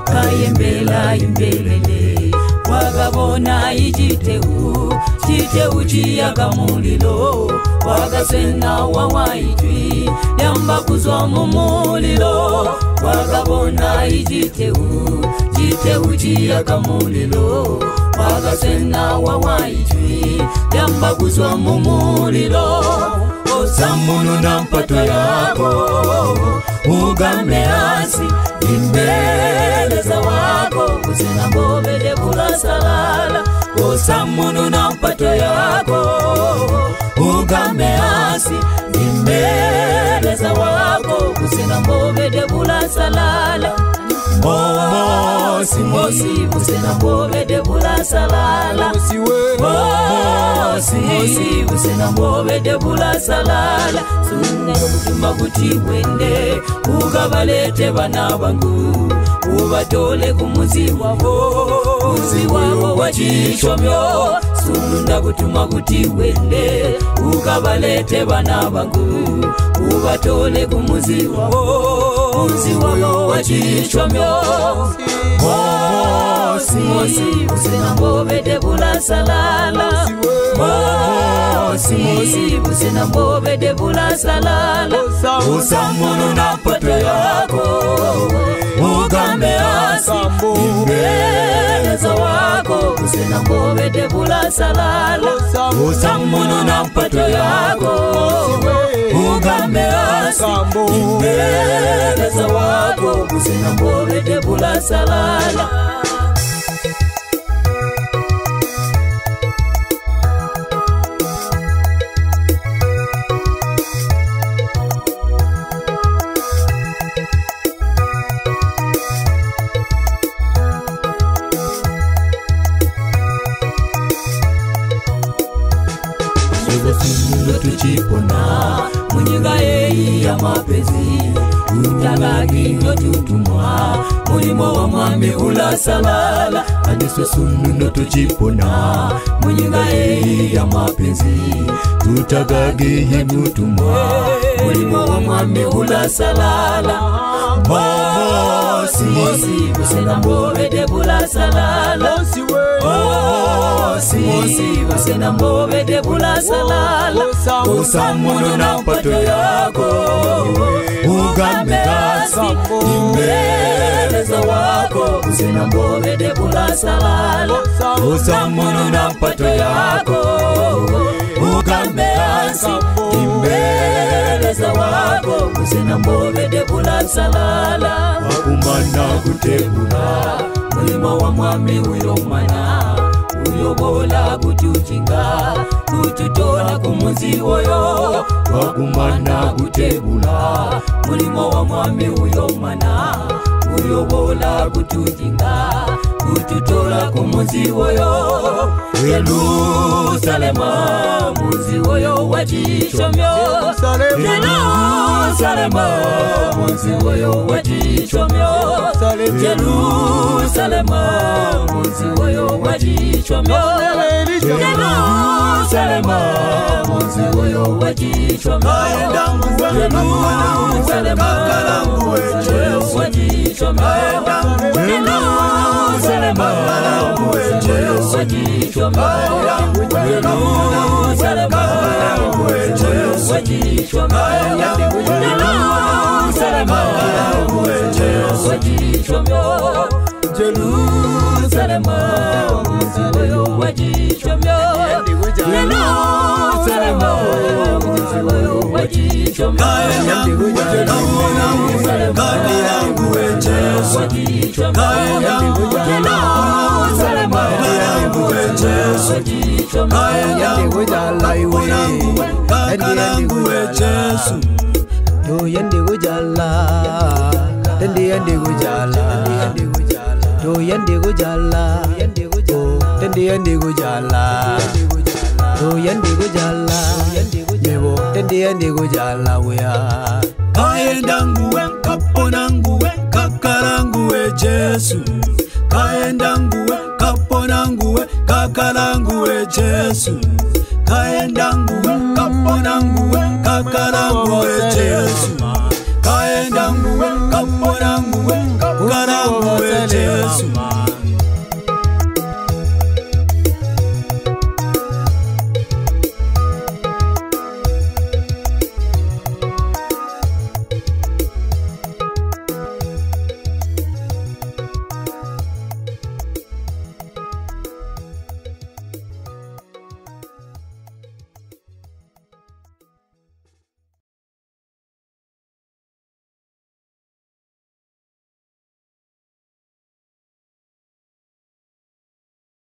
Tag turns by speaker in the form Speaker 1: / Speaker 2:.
Speaker 1: kayembela imbelele wakabona ichiteu chiyaga mulilo wakasena wawaitwi yamba kuzwa mumulilo wakabona ichiteu chiyaga mulilo wakasena wawaitwi yamba kuzwa mumulilo osamunu na mpato yako ugambe asi imbele za wako kusina mbobede kula salala osamunu na mpato yako ugambe asi imbele za wako kusina mbobede kula salala Mosi kusina mbobede kula salala Mosi kusina mbobede kula salala sunne kutuma kuti wende ukabalete bana bangu ubatole kumuzi wabo wachishomyo sunna kutuma kuti wende ukabalete bana bangu ubatole kumuzi wabo wachishomyo Mosi kusina mbobede kula salala Mosi kusina mbobede kula salala usamunu na mpato yako ugambe asi imbele za wako kusina mbobede kula salala usamunu na mpato yako ugambe asi imbele za wako kusina mbobede kula salala tuchipona munyiga ya mapezi utabagi nyotutumwa mulimo wa mwami ula salala adeso sunu tuchipona munyiga ya mapezi utabagi nyotutumwa mulimo wa mwami ula salala Mosi kusina mbobede kula salala Mosi kusina mbobede kula salala usamunu na mpato yako ugambe kasi imbele za wako kusina mbobede kula salala usamunu na mpato yako ugambe kasi imbele za wako kusina mbobede kula salala wakumana kutebula mulimo wa mwami uyomana uyobola kutuchinga kututola kumuzi woyo wakumana kutebula mulimo wa mwami uyomana uyobola kutuchinga kututola kumuzi woyo Yerusalema muzi woyo wachishomyo Yerusalema muzi woyo wachishomyo Yerusalema muzi woyo wachishomyo Yerusalema muzi woyo wachishomyo Yerusalema muzi woyo wachishomyo Jerusalema wachishomyo Jerusalema wachishomyo Jerusalema wachishomyo Jerusalema wachishomyo Jerusalema wachishomyo Kadi yangu Jesu Kadi yangu Jesu Kadi yangu jalaiwe Kadi yangu Jesu Yo yende gujala Dendi yende gujala Yo yende gujala Dendi yende gujala Yo yende gujala Yebo dendi yende gujala wea Kaendanguwe kaponanguwe kakaranguwe Jesu Kaendanguwe kaponanguwe kakaranguwe Jesu Kaendanguwe kaponanguwe kakaranguwe Jesu